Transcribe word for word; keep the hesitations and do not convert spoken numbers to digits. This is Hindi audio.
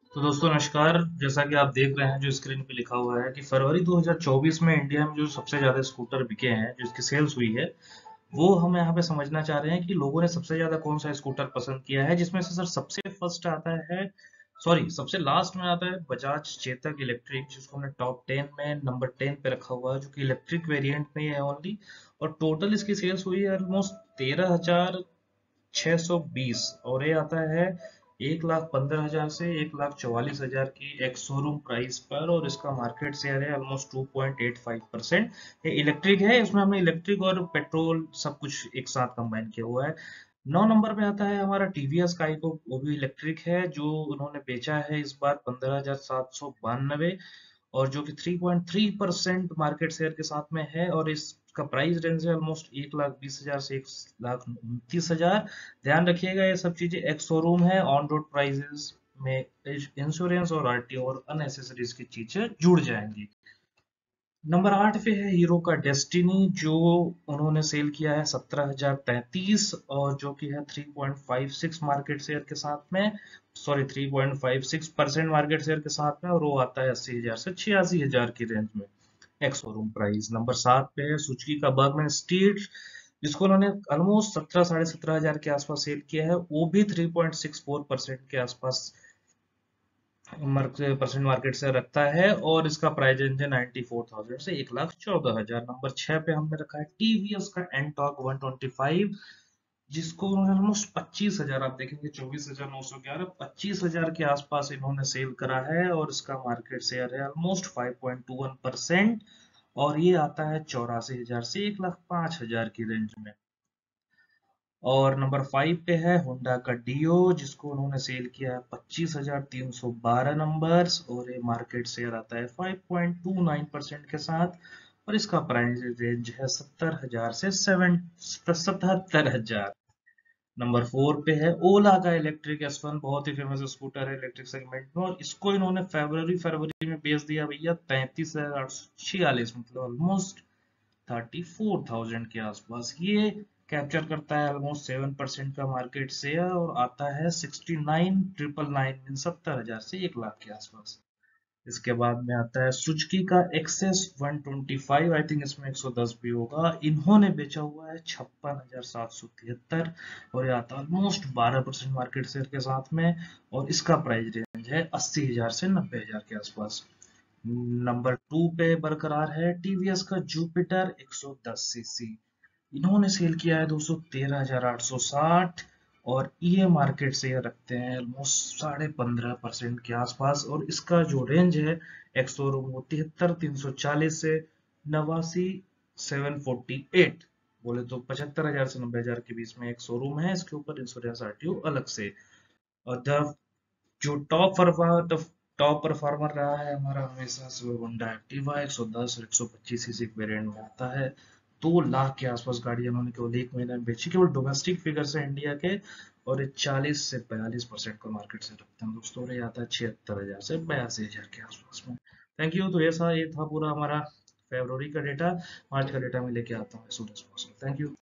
तो दोस्तों नमस्कार। जैसा कि आप देख रहे हैं जो स्क्रीन पे लिखा हुआ है कि फरवरी दो हज़ार चौबीस में इंडिया में जो सबसे ज्यादा स्कूटर बिके हैं, जिसकी सेल्स हुई है, वो हम यहाँ पे समझना चाह रहे हैं कि लोगों ने सबसे ज्यादा कौन सा स्कूटर पसंद किया है, जिसमें से सर सबसे फर्स्ट आता है, सॉरी सबसे लास्ट में आता है बजाज चेतक इलेक्ट्रिक, जिसको हमने टॉप टेन में नंबर टेन पे रखा हुआ है, जो कि इलेक्ट्रिक वेरिएंट में ही है ओनली। और टोटल इसकी सेल्स हुई है ऑलमोस्ट तेरह हजार छह सौ बीस। और ये आता है एक लाख पंद्रह हजार से एक लाख चौवालीस हजार की एक शोरूम प्राइस पर, और इसका मार्केट शेयर है almost two point eight five percent. ये इलेक्ट्रिक है, इसमें हमने इलेक्ट्रिक और पेट्रोल सब कुछ एक साथ कंबाइन किया हुआ है। नौ नंबर पे आता है हमारा टीवीएस काइको, वो भी इलेक्ट्रिक है, जो उन्होंने बेचा है इस बार पंद्रह हजार सात सौ बानवे, और जो कि three point three percent market share के साथ में है। और इसका प्राइस रेंज है ऑलमोस्ट एक लाख बीस हजार से एक लाख उनतीस हजार। ध्यान रखिएगा ये सब चीजें एक्स शोरूम है, ऑन रोड प्राइजेस में इंश्योरेंस और आरटीओ और अनएसेसरीज की चीजें जुड़ जाएंगी। नंबर आठ पे है हीरो का डेस्टिनी, जो उन्होंने सेल किया है सत्रह हजार तैतीस, और जो कि है three point five six market share के साथ में, sorry three point five six percent market share के साथ में, और वो आता है अस्सी हजार से छियासी हजार की रेंज में एक्स शोरूम प्राइस। नंबर सात पे है सुजुकी का बर्गमैन स्टील, जिसको उन्होंने ऑलमोस्ट सत्रह साढ़े सत्रह हजार के आसपास सेल किया है, वो भी three point six four percent के आसपास परसेंट मार्केट से रखता है, और इसका प्राइस रेंज है नाइन्टी फोर थाउजेंड से एक लाख चौदह हजार। नंबर छह पे हमने रखा है टीवीएस का एनटॉक वन ट्वेंटी फाइव, जिसको उन्होंने ऑलमोस्ट पच्चीस हजार, आप देखेंगे चौबीस हजार नौ सौ ग्यारह, पच्चीस हजार के आसपास इन्होंने सेल करा है, और इसका मार्केट शेयर है almost five point two one percent. और ये आता है चौरासी हजार से एक लाख पांच हजार की रेंज में। और नंबर फाइव पे है होंडा का डियो, जिसको उन्होंने सेल किया है पच्चीस हजार तीन सौ बारह नंबर्स, और ये मार्केट शेयर आता है five point two nine percent के साथ। और इसका प्राइस रेंज है सत्तर हजार से सेवन सतहत्तर हजार। नंबर फोर पे है ओला का इलेक्ट्रिक एस वन, बहुत ही फेमस स्कूटर है इलेक्ट्रिक सेगमेंट में, और इसको इन्होंने फरवरी फरवरी में बेच दिया भैया तैतीस हजार आठ सौ छियालीस, मतलब ऑलमोस्ट थर्टी फोर थाउजेंड के आसपास। ये कैप्चर करता है ऑलमोस्ट सेवन परसेंट का मार्केट शेयर, और आता है sixty nine triple nine mean सत्तर हजार से एक लाख के आसपास। इसके बाद में आता है सुजुकी का Access one twenty five, I think इसमें एक सौ दस भी होगा, इन्होंने बेचा हुआ है छप्पन हजार सात सौ तिहत्तर, और ये आता है ऑलमोस्ट बारह परसेंट मार्केट शेयर के साथ में। और इसका प्राइस रेंज है अस्सी हजार से नब्बे हजार के आसपास। नंबर टू पे बरकरार है टीवीएस का जुपिटर एक सौ दस सीसी, इन्होंने सेल किया है दो सौ तेरह हजार आठ सौ साठ, और ये मार्केट से ये रखते हैं ऑलमोस्ट साढ़े पंद्रह परसेंट के आसपास। और इसका जो रेंज है एक्स शोरूम वो तिहत्तर तीन सौ चालीस से नवासी सेवन फोर्टी एट, बोले तो पचहत्तर हजार से नब्बे हजार के बीच में एक शोरूम है, इसके ऊपर इंश्योरेंस आरटीओ अलग से। और द जो टॉप परफॉर्मर टॉप परफॉर्मर रहा है हमारा हमेशा से, वो होंडा एक्टिवा एक सौ दस और एक सौ पच्चीस सीसी वेरिएंट में आता है। दो लाख के आसपास गाड़ी उन्होंने केवल एक महीने में बेची, केवल डोमेस्टिक फिगर से इंडिया के। और ये चालीस से बयालीस परसेंट का मार्केट से रखते हैं दोस्तों, और ये आता है छिहत्तर हजार से बयासी हजार के आसपास में। Thank you. तो ऐसा ये था पूरा हमारा फरवरी का डेटा। मार्च का डेटा मैं लेके आता हूँ as soon as possible. Thank you.